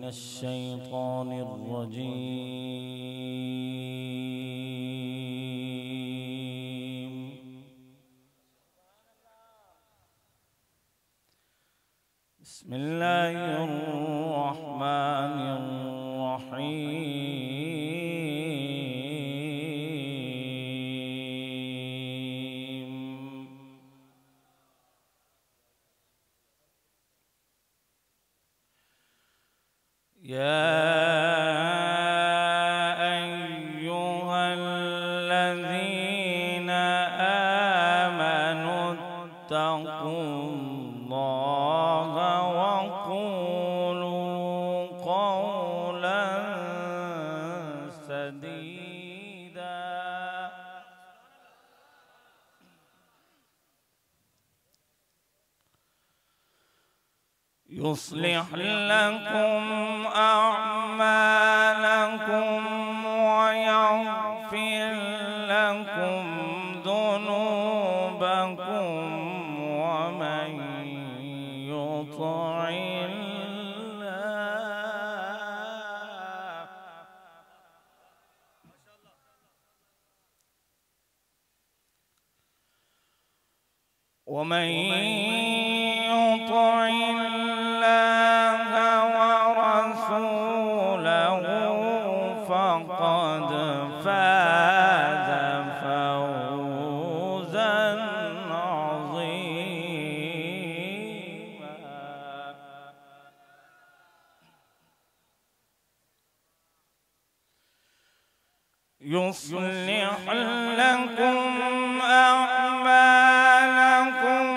الشيطان الرجيم. بسم الله الرحمن الرحيم. يا أيها الذين آمنوا اتقوا الله وقولوا قولا سديدا يصلح لكم أعمالكم ويغفر لكم ذنوبكم ومن يطع الله ورسوله فقد فاز فوزا عظيما. يصلح لكم أعمالكم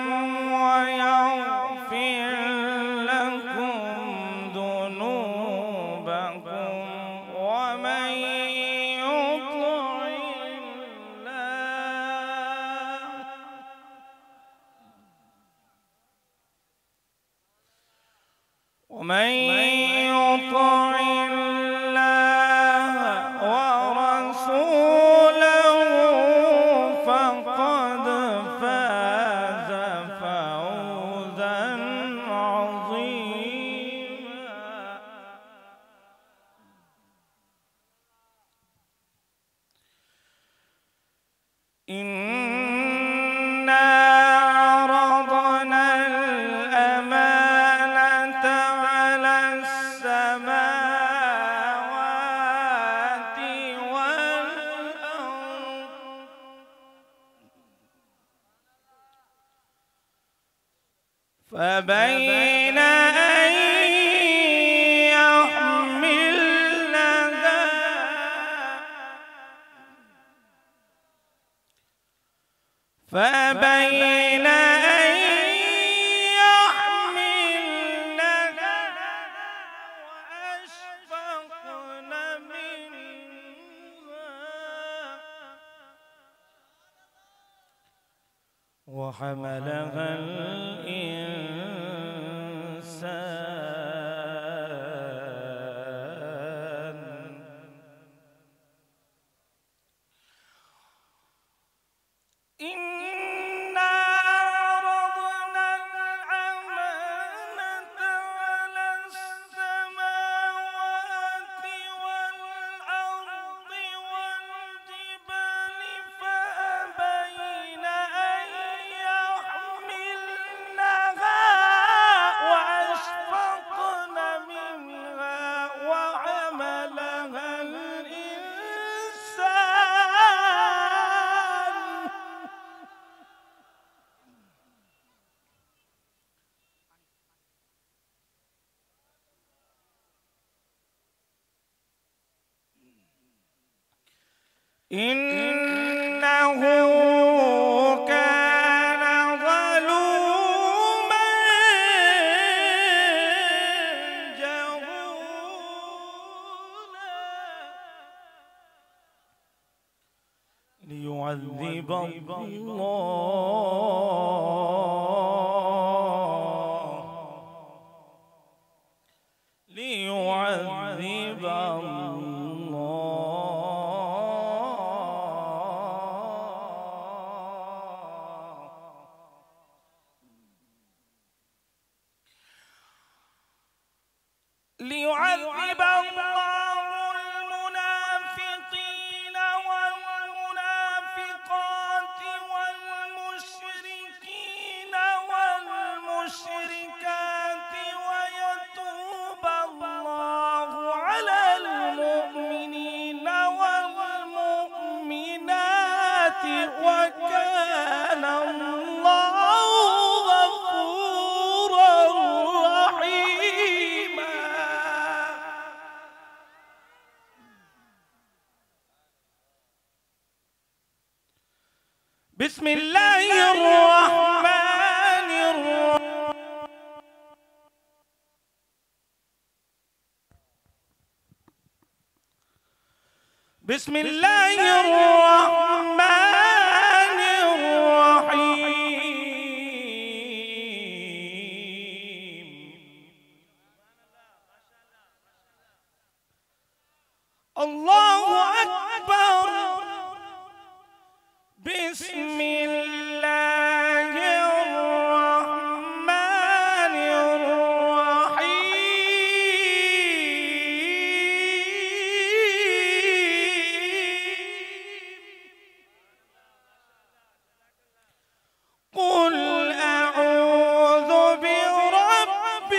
ويغفر لكم ذنوبكم ومن يطع الله ورسوله فقد فاز فوزا عظيما. إنا عرضنا الأمانة على السماوات والأرض فبين أن يحملنها وأشفقن منها وحملها الإنسان إنا عرضنا الأمانة على السماوات والأرض والجبال فأبين أن يحملنها وأشفقن منها وحملها الإنسان إنه كان ظلوما جهولا ليعذب ليعذب الله المنافقين والمنافقات والمشركين والمشركات ويتوب الله على المؤمنين والمؤمنات وكان الله غفورا رحيما. بسم الله الرحمن الرحيم. بسم الله الرحمن الرحيم. الله أكبر. بسم الله الرحمن الرحيم. قل أعوذ برب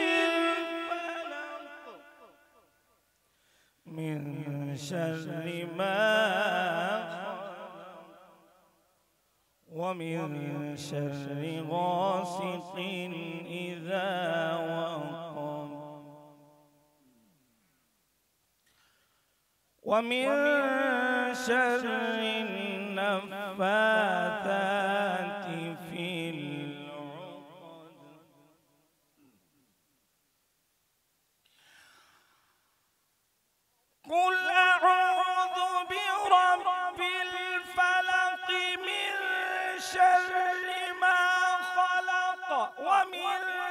الفلق من شر ما ومن شر غاسق إذا وقب ومن شر النفاثات في العقد قل أعوذ برب الفلق من شر ما خلق ومن